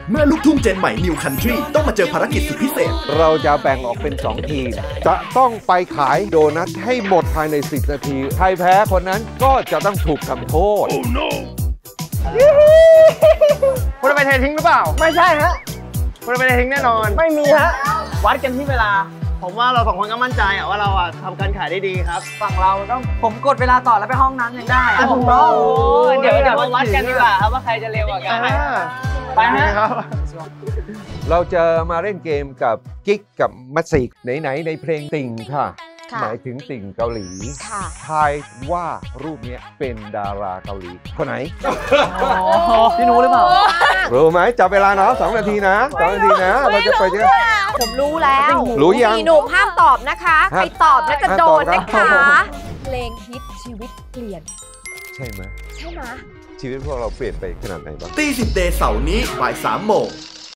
เมื่อลูกทุ่งเจนใหม่ New Country ต้องมาเจอภารกิจสุดพิเศษเราจะแบ่งออกเป็น2ทีมจะต้องไปขายโดนัทให้หมดภายใน10 นาทีใครแพ้คนนั้นก็จะต้องถูกทำโทษ oh, no. คุณจะไปเททิ้งหรือเปล่าไม่ใช่ฮะคุณจะไปเททิ้งแน่นอนไม่มีฮะวัดกันที่เวลาผมว่าเรา2 คนก็มั่นใจว่าเราทำการขายได้ดีครับฝั่งเราต้องผมกดเวลาต่อแล้วไปห้องนั้นยังได้ถูกต้องเดี๋ยวมาวัดกันดีกว่าครับว่าใครจะเร็วกว่ากันไปฮะเราจะมาเล่นเกมกับกิ๊กกับมัตสิกไหนในเพลงติ่งค่ะหมายถึงติ่งเกาหลีทายว่ารูปนี้เป็นดาราเกาหลีคนไหนพี่รู้หรือเปล่ารู้ไหมจับเวลาเนาะ2 นาทีนะ2 นาทีนะเราจะไปผมรู้แล้วรู้ยังหนุ่มห้ามตอบนะคะใครตอบแล้วจะโดนนะคะเพลงฮิตชีวิตเปลี่ยนใช่ไหมใช่ไหมชีวิตพวกเราเปลี่ยนไปขนาดไหนบ้างตี10 เดย์เสาร์นี้บ่าย 3 โมง